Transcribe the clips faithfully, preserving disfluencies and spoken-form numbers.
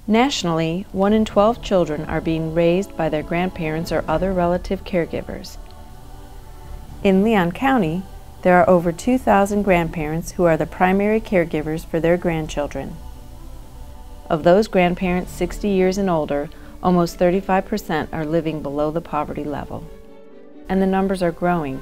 Nationally, one in twelve children are being raised by their grandparents or other relative caregivers. In Leon County, there are over two thousand grandparents who are the primary caregivers for their grandchildren. Of those grandparents sixty years and older, almost thirty-five percent are living below the poverty level. And the numbers are growing.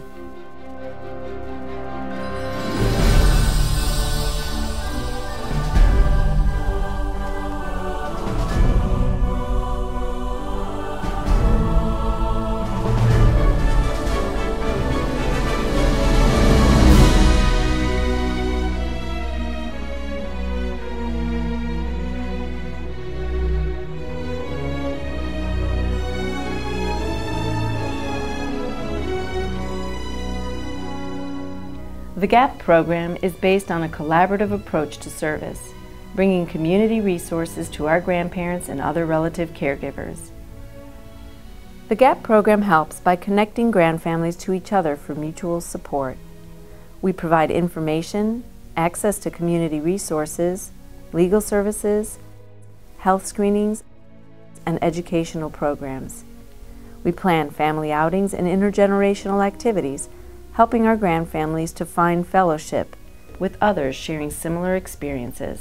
The GAP program is based on a collaborative approach to service, bringing community resources to our grandparents and other relative caregivers. The GAP program helps by connecting grandfamilies to each other for mutual support. We provide information, access to community resources, legal services, health screenings, and educational programs. We plan family outings and intergenerational activities, helping our grandfamilies to find fellowship with others sharing similar experiences.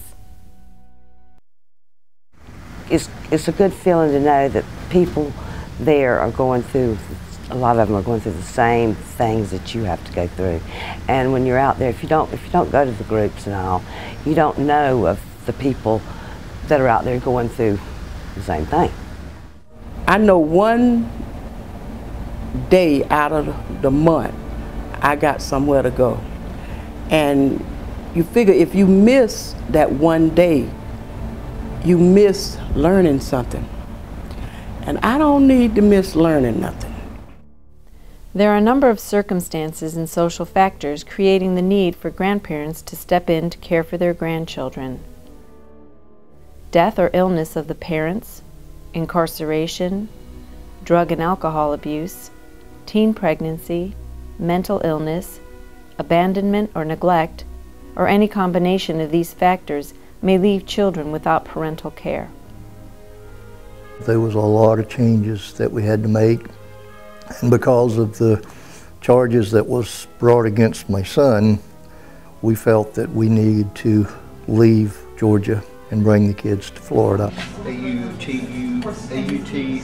It's, it's a good feeling to know that people there are going through, a lot of them are going through the same things that you have to go through. And when you're out there, if you don't, if you don't go to the groups and all, you don't know of the people that are out there going through the same thing. I know one day out of the month I got somewhere to go. And you figure if you miss that one day, you miss learning something. And I don't need to miss learning nothing. There are a number of circumstances and social factors creating the need for grandparents to step in to care for their grandchildren. Death or illness of the parents, incarceration, drug and alcohol abuse, teen pregnancy, mental illness, abandonment or neglect, or any combination of these factors may leave children without parental care. There was a lot of changes that we had to make, and because of the charges that was brought against my son, we felt that we needed to leave Georgia and bring the kids to Florida. A U T U, A U T.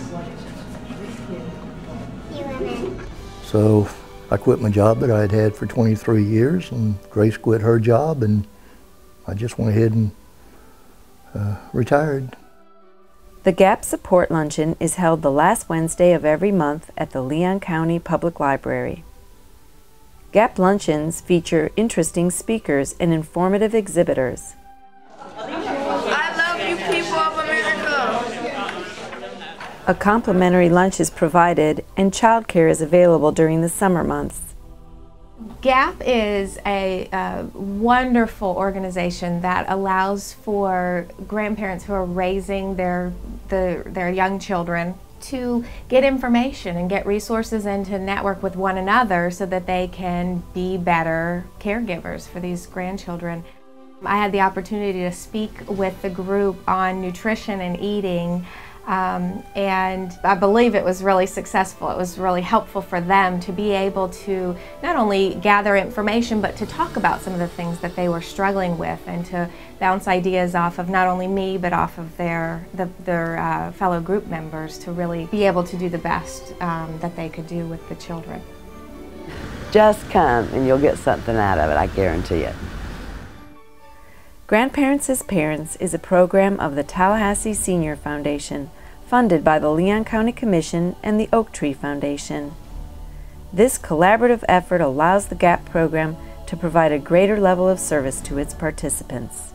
So I quit my job that I had had for twenty-three years, and Grace quit her job, and I just went ahead and uh, retired. The GAP Support Luncheon is held the last Wednesday of every month at the Leon County Public Library. GAP luncheons feature interesting speakers and informative exhibitors. I love you people of America! A complimentary lunch is provided and childcare is available during the summer months. GAP is a uh, wonderful organization that allows for grandparents who are raising their, the, their young children to get information and get resources and to network with one another so that they can be better caregivers for these grandchildren. I had the opportunity to speak with the group on nutrition and eating. Um, and I believe it was really successful. It was really helpful for them to be able to not only gather information but to talk about some of the things that they were struggling with and to bounce ideas off of not only me but off of their, the, their uh, fellow group members to really be able to do the best um, that they could do with the children. Just come and you'll get something out of it, I guarantee it. Grandparents as Parents is a program of the Tallahassee Senior Foundation, funded by the Leon County Commission and the Oak Tree Foundation. This collaborative effort allows the GAP program to provide a greater level of service to its participants.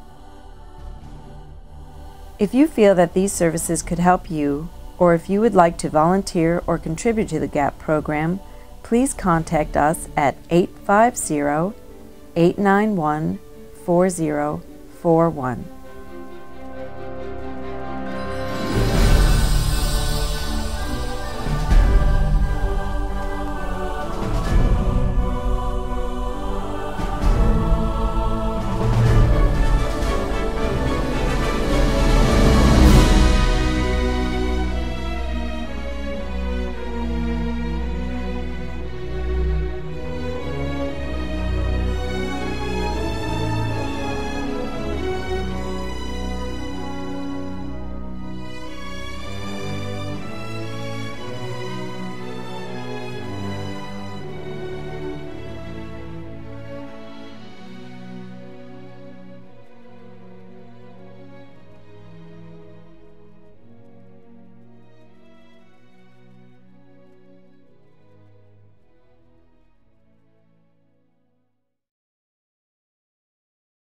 If you feel that these services could help you, or if you would like to volunteer or contribute to the GAP program, please contact us at eight five zero, eight nine one, four zero four one.